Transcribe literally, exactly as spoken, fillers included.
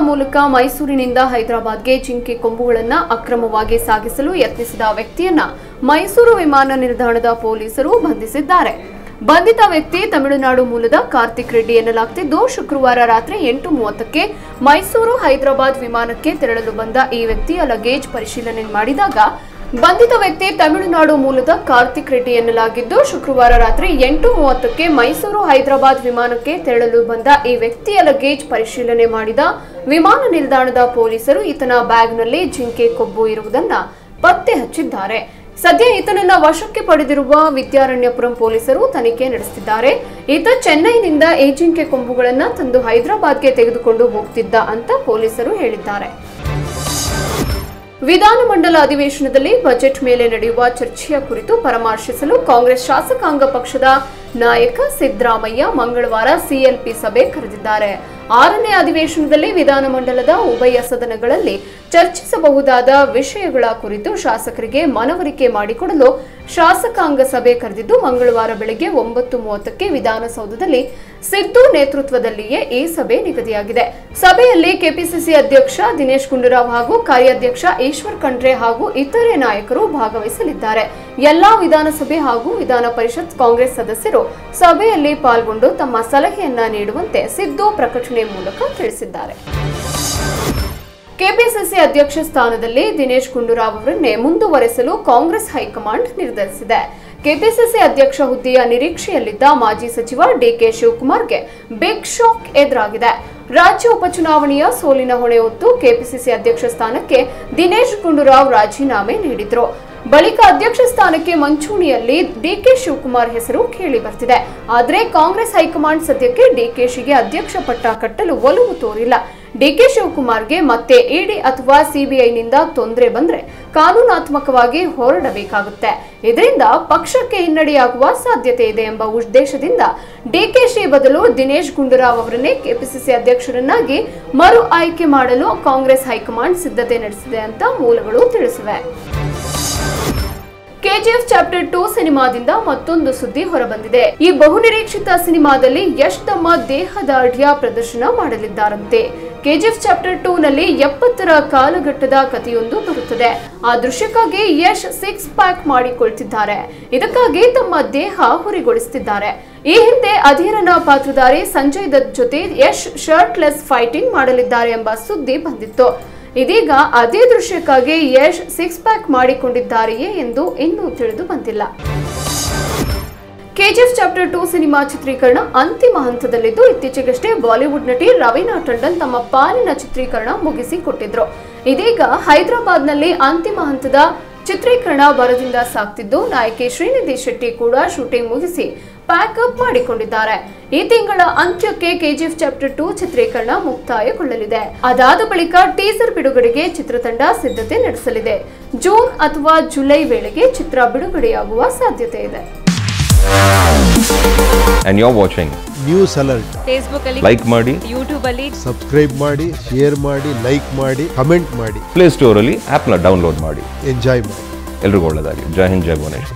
ಮೂಲಕ ಮೈಸೂರಿನಿಂದ ಹೈದರಾಬಾದ್ಗೆ ಜಿಂಕೆ ಕೊಂಬುಗಳನ್ನು ಅಕ್ರಮವಾಗಿ ಸಾಗಿಸಲು ಯತ್ನಿಸಿದ ವ್ಯಕ್ತಿಯನ್ನ ಮೈಸೂರು ವಿಮಾನ ನಿಲ್ದಾಣದ ಪೊಲೀಸರು ಬಂಧಿಸಿದ್ದಾರೆ. ಬಂಧಿತ ವ್ಯಕ್ತಿ ತಮಿಳುನಾಡು ಮೂಲದ ಕಾರ್ತಿಕ್ ರೆಡ್ಡಿ ಎನ್ನಲಾಗುತ್ತಿದ್ದು, ಶುಕ್ರವಾರ ರಾತ್ರಿ ಎಂಟು ಮೂವತ್ತಕ್ಕೆ ಮೈಸೂರು ಹೈದರಾಬಾದ್ ವಿಮಾನಕ್ಕೆ ತೆರಳಲು ಬಂದ ಈ ವ್ಯಕ್ತಿಯ ಲಗೇಜ್ ಪರಿಶೀಲನೆ ಮಾಡಿದಾಗ ಬಂಧಿತ ವ್ಯಕ್ತಿ ತಮಿಳುನಾಡು ಮೂಲದ ಕಾರ್ತಿಕ್ ರೆಡ್ಡಿ ಎನ್ನಲಾಗಿದ್ದು, ಶುಕ್ರವಾರ ರಾತ್ರಿ ಎಂಟು ಮೂವತ್ತಕ್ಕೆ ಮೈಸೂರು ಹೈದರಾಬಾದ್ ವಿಮಾನಕ್ಕೆ ತೆರಳಲು ಬಂದ ಈ ವ್ಯಕ್ತಿಯ ಲಗೇಜ್ ಪರಿಶೀಲನೆ ಮಾಡಿದ ವಿಮಾನ ನಿಲ್ದಾಣದ ಪೊಲೀಸರು ಈತನ ಬ್ಯಾಗ್ನಲ್ಲಿ ಜಿಂಕೆ ಕೊಬ್ಬು ಇರುವುದನ್ನು ಪತ್ತೆ ಹಚ್ಚಿದ್ದಾರೆ. ಸದ್ಯ ಈತನನ್ನ ವಶಕ್ಕೆ ಪಡೆದಿರುವ ವಿದ್ಯಾರಣ್ಯಪುರಂ ಪೊಲೀಸರು ತನಿಖೆ ನಡೆಸುತ್ತಿದ್ದಾರೆ. ಈತ ಚೆನ್ನೈನಿಂದ ಈ ಜಿಂಕೆ ಕೊಂಬುಗಳನ್ನು ತಂದು ಹೈದರಾಬಾದ್ಗೆ ತೆಗೆದುಕೊಂಡು ಹೋಗ್ತಿದ್ದ ಅಂತ ಪೊಲೀಸರು ಹೇಳಿದ್ದಾರೆ. ವಿಧಾನಮಂಡಲ ಅಧಿವೇಶನದಲ್ಲಿ ಬಜೆಟ್ ಮೇಲೆ ನಡೆಯುವ ಚರ್ಚೆಯ ಕುರಿತು ಪರಾಮರ್ಶಿಸಲು ಕಾಂಗ್ರೆಸ್ ಶಾಸಕಾಂಗ ಪಕ್ಷದ ನಾಯಕ ಸಿದ್ದರಾಮಯ್ಯ ಮಂಗಳವಾರ ಸಿಎಲ್ಪಿ ಸಭೆ ಕರೆದಿದ್ದಾರೆ. ಆರನೇ ಅಧಿವೇಶನದಲ್ಲಿ ವಿಧಾನಮಂಡಲದ ಉಭಯ ಸದನಗಳಲ್ಲಿ ಚರ್ಚಿಸಬಹುದಾದ ವಿಷಯಗಳ ಕುರಿತು ಶಾಸಕರಿಗೆ ಮನವರಿಕೆ ಮಾಡಿಕೊಡಲು ಶಾಸಕಾಂಗ ಸಭೆ ಕರೆದಿದ್ದು, ಮಂಗಳವಾರ ಬೆಳಗ್ಗೆ ಒಂಬತ್ತು ಮೂವತ್ತಕ್ಕೆ ವಿಧಾನಸೌಧದಲ್ಲಿ ಸಿದ್ದು ನೇತೃತ್ವದಲ್ಲಿಯೇ ಈ ಸಭೆ ನಿಗದಿಯಾಗಿದೆ. ಸಭೆಯಲ್ಲಿ ಕೆಪಿಸಿಸಿ ಅಧ್ಯಕ್ಷ ದಿನೇಶ್ ಗುಂಡೂರಾವ್ ಹಾಗೂ ಕಾರ್ಯಾಧ್ಯಕ್ಷ ಈಶ್ವರ್ ಖಂಡ್ರೆ ಹಾಗೂ ಇತರೆ ನಾಯಕರು ಭಾಗವಹಿಸಲಿದ್ದಾರೆ. ಎಲ್ಲಾ ವಿಧಾನಸಭೆ ಹಾಗೂ ವಿಧಾನ ಪರಿಷತ್ ಕಾಂಗ್ರೆಸ್ ಸದಸ್ಯರು ಸಭೆಯಲ್ಲಿ ಪಾಲ್ಗೊಂಡು ತಮ್ಮ ಸಲಹೆಯನ್ನ ನೀಡುವಂತೆ ಸಿದ್ದು ಪ್ರಕಟಣೆ ಮೂಲಕ ತಿಳಿಸಿದ್ದಾರೆ. ಕೆಪಿಸಿಸಿ ಅಧ್ಯಕ್ಷ ಸ್ಥಾನದಲ್ಲಿ ದಿನೇಶ್ ಗುಂಡೂರಾವ್ ಅವರನ್ನೇ ಮುಂದುವರೆಸಲು ಕಾಂಗ್ರೆಸ್ ಹೈಕಮಾಂಡ್ ನಿರ್ಧರಿಸಿದೆ. ಕೆಪಿಸಿಸಿ ಅಧ್ಯಕ್ಷ ಹುದ್ದೆಯ ನಿರೀಕ್ಷೆಯಲ್ಲಿದ್ದ ಮಾಜಿ ಸಚಿವ ಡಿಕೆ ಶಿವಕುಮಾರ್ಗೆ ಬಿಗ್ ಶಾಕ್ ಎದುರಾಗಿದೆ. ರಾಜ್ಯ ಉಪಚುನಾವಣೆಯ ಸೋಲಿನ ಹೊಣೆ ಹೊತ್ತು ಕೆಪಿಸಿಸಿ ಅಧ್ಯಕ್ಷ ಸ್ಥಾನಕ್ಕೆ ದಿನೇಶ್ ಗುಂಡೂರಾವ್ ರಾಜೀನಾಮೆ ನೀಡಿದ್ರು. ಬಳಿಕ ಅಧ್ಯಕ್ಷ ಸ್ಥಾನಕ್ಕೆ ಮಂಚೂಣಿಯಲ್ಲಿ ಡಿಕೆ ಶಿವಕುಮಾರ್ ಹೆಸರು ಕೇಳಿ ಬರ್ತಿದೆ. ಆದರೆ ಕಾಂಗ್ರೆಸ್ ಹೈಕಮಾಂಡ್ ಸದ್ಯಕ್ಕೆ ಡಿಕೆಶಿಗೆ ಅಧ್ಯಕ್ಷ ಪಟ್ಟ ಕಟ್ಟಲು ಒಲವು ತೋರಿಲ್ಲ. ಡಿಕೆ ಶಿವಕುಮಾರ್ಗೆ ಮತ್ತೆ ಇಡಿ ಅಥವಾ ಸಿಬಿಐನಿಂದ ತೊಂದರೆ ಬಂದ್ರೆ ಕಾನೂನಾತ್ಮಕವಾಗಿ ಹೋರಾಡಬೇಕಾಗುತ್ತೆ. ಇದರಿಂದ ಪಕ್ಷಕ್ಕೆ ಹಿನ್ನಡೆಯಾಗುವ ಸಾಧ್ಯತೆ ಇದೆ ಎಂಬ ಉದ್ದೇಶದಿಂದ ಡಿಕೆಶಿ ಬದಲು ದಿನೇಶ್ ಗುಂಡೂರಾವ್ ಅವರನ್ನೇ ಕೆಪಿಸಿಸಿ ಅಧ್ಯಕ್ಷರನ್ನಾಗಿ ಮರು ಆಯ್ಕೆ ಮಾಡಲು ಕಾಂಗ್ರೆಸ್ ಹೈಕಮಾಂಡ್ ಸಿದ್ಧತೆ ನಡೆಸಿದೆ ಅಂತ ಮೂಲಗಳು ತಿಳಿಸಿವೆ. ಕೆಜಿಎಫ್ ಚಾಪ್ಟರ್ ಟೂ ಸಿನಿಮಾದಿಂದ ಮತ್ತೊಂದು ಸುದ್ದಿ ಹೊರಬಂದಿದೆ. ಈ ಬಹುನಿರೀಕ್ಷಿತ ಸಿನಿಮಾದಲ್ಲಿ ಯಶ್ ತಮ್ಮ ದೇಹದಾಢ್ಯ ಪ್ರದರ್ಶನ ಮಾಡಲಿದ್ದಾರಂತೆ. ಕೆಜಿಎಫ್ ಚಾಪ್ಟರ್ ಟೂ ನಲ್ಲಿ ಎಪ್ಪತ್ತರ ಕಾಲಘಟ್ಟದ ಕಥೆಯೊಂದು ಬರುತ್ತದೆ. ಆ ದೃಶ್ಯಕ್ಕಾಗಿ ಯಶ್ ಸಿಕ್ಸ್ ಪ್ಯಾಕ್ ಮಾಡಿಕೊಳ್ತಿದ್ದಾರೆ. ಇದಕ್ಕಾಗಿ ತಮ್ಮ ದೇಹ ಹುರಿಗೊಳಿಸುತ್ತಿದ್ದಾರೆ. ಈ ಹಿಂದೆ ಅಧೀರನ ಪಾತ್ರಧಾರಿ ಸಂಜಯ್ ದತ್ ಜೊತೆ ಯಶ್ ಶರ್ಟ್ಲೆಸ್ ಫೈಟಿಂಗ್ ಮಾಡಲಿದ್ದಾರೆ ಎಂಬ ಸುದ್ದಿ ಬಂದಿತ್ತು. ಇದೀಗ ಅದೇ ದೃಶ್ಯಕ್ಕಾಗಿ ಯಶ್ ಸಿಕ್ಸ್ ಪ್ಯಾಕ್ ಮಾಡಿಕೊಂಡಿದ್ದಾರೆಯೇ ಎಂದು ಇನ್ನೂ ತಿಳಿದು ಬಂದಿಲ್ಲ. ಕೆಜಿಎಫ್ ಚಾಪ್ಟರ್ ಟೂ ಸಿನಿಮಾ ಚಿತ್ರೀಕರಣ ಅಂತಿಮ ಹಂತದಲ್ಲಿದ್ದು, ಇತ್ತೀಚೆಗಷ್ಟೇ ಬಾಲಿವುಡ್ ನಟಿ ರವೀನಾ ಟಂಡನ್ ತಮ್ಮ ಪಾಲಿನ ಚಿತ್ರೀಕರಣ ಮುಗಿಸಿಕೊಟ್ಟಿದ್ರು. ಇದೀಗ ಹೈದರಾಬಾದ್ನಲ್ಲಿ ಅಂತಿಮ ಹಂತದ ಚಿತ್ರೀಕರಣ ಭರದಿಂದ ಸಾಗ್ತಿದ್ದು, ನಾಯಕಿ ಶ್ರೀನಿಧಿ ಶೆಟ್ಟಿ ಕೂಡ ಶೂಟಿಂಗ್ ಮುಗಿಸಿ ಪ್ಯಾಕ್ ಅಪ್ ಮಾಡಿಕೊಂಡಿದ್ದಾರೆ. ಈ ತಿಂಗಳ ಅಂತ್ಯಕ್ಕೆ ಕೆಜಿಎಫ್ ಚಾಪ್ಟರ್ ಟೂ ಚಿತ್ರೀಕರಣ ಮುಕ್ತಾಯಗೊಳ್ಳಲಿದೆ. ಅದಾದ ಬಳಿಕ ಟೀಸರ್ ಬಿಡುಗಡೆಗೆ ಚಿತ್ರತಂಡ ಸಿದ್ಧತೆ ನಡೆಸಲಿದೆ. ಜೂನ್ ಅಥವಾ ಜುಲೈ ವೇಳೆಗೆ ಚಿತ್ರ ಬಿಡುಗಡೆಯಾಗುವ ಸಾಧ್ಯತೆ ಇದೆ. And you're watching News Alert. Facebook ಅಲ್ಲಿ like ಮಾಡಿ, YouTube ಅಲ್ಲಿ ಸಬ್ಸ್ಕ್ರೈಬ್ ಮಾಡಿ, ಶೇರ್ ಮಾಡಿ, ಲೈಕ್ ಮಾಡಿ, ಕಮೆಂಟ್ ಮಾಡಿ. ಪ್ಲೇ ಸ್ಟೋರ್ ಅಲ್ಲಿ ಆಪ್ ನ ಡೌನ್ಲೋಡ್ ಮಾಡಿ. ಎಂಜಾಯ್ ಮಾಡಿ. ಎಲ್ರಿಗೂ ಒಳ್ಳೆಯದಾಗಲಿ. ಜೈ ಹಿಂದ್, ಜೈ ಭುವನೇಶ್ವರ್.